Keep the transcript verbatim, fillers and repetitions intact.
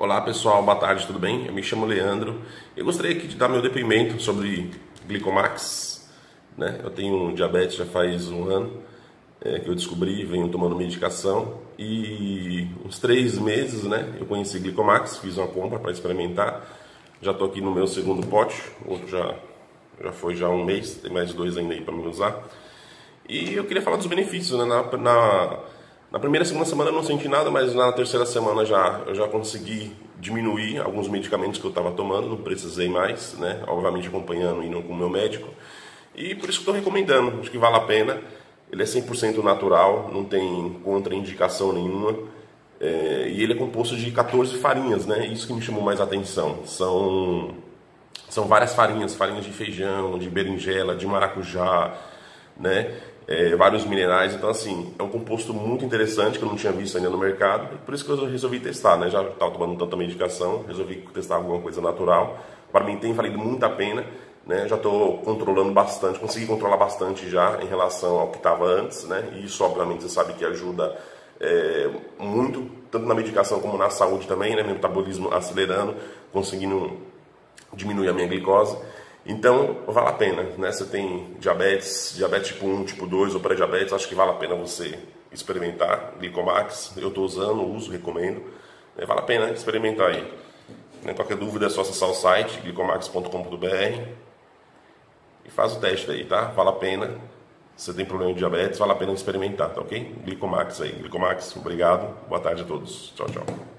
Olá pessoal, boa tarde, tudo bem? Eu me chamo Leandro. Eu gostaria aqui de dar meu depoimento sobre Glicomax, né? Eu tenho diabetes já faz um ano é, que eu descobri, venho tomando medicação e uns três meses, né? Eu conheci Glicomax, fiz uma compra para experimentar. Já estou aqui no meu segundo pote, outro já já foi já um mês, tem mais dois ainda aí para me usar. E eu queria falar dos benefícios, né? Na, na, na primeira e segunda semana eu não senti nada, mas na terceira semana já, eu já consegui diminuir alguns medicamentos que eu estava tomando, não precisei mais, né? Obviamente acompanhando e não com o meu médico. E por isso que estou recomendando, acho que vale a pena. Ele é cem por cento natural, não tem contraindicação nenhuma. É, e ele é composto de quatorze farinhas, né? Isso que me chamou mais a atenção. São, são várias farinhas, farinhas de feijão, de berinjela, de maracujá, né? É, vários minerais, então assim, é um composto muito interessante que eu não tinha visto ainda no mercado, e por isso que eu resolvi testar, né? Já estava tomando tanta medicação, resolvi testar alguma coisa natural. Para mim tem valido muito a pena, né? Já estou controlando bastante, consegui controlar bastante já em relação ao que estava antes, né? E isso obviamente você sabe que ajuda é, muito, tanto na medicação como na saúde também, né? Meu metabolismo acelerando, conseguindo diminuir a minha glicose. Então, vale a pena, né? Você tem diabetes, diabetes tipo um, tipo dois ou pré-diabetes, acho que vale a pena você experimentar Glicomax. Eu estou usando, uso, recomendo. É, vale a pena experimentar aí. Qualquer dúvida é só acessar o site glicomax ponto com ponto br e faz o teste aí, tá? Vale a pena. Se você tem problema de diabetes, vale a pena experimentar, tá ok? Glicomax aí. Glicomax, obrigado. Boa tarde a todos. Tchau, tchau.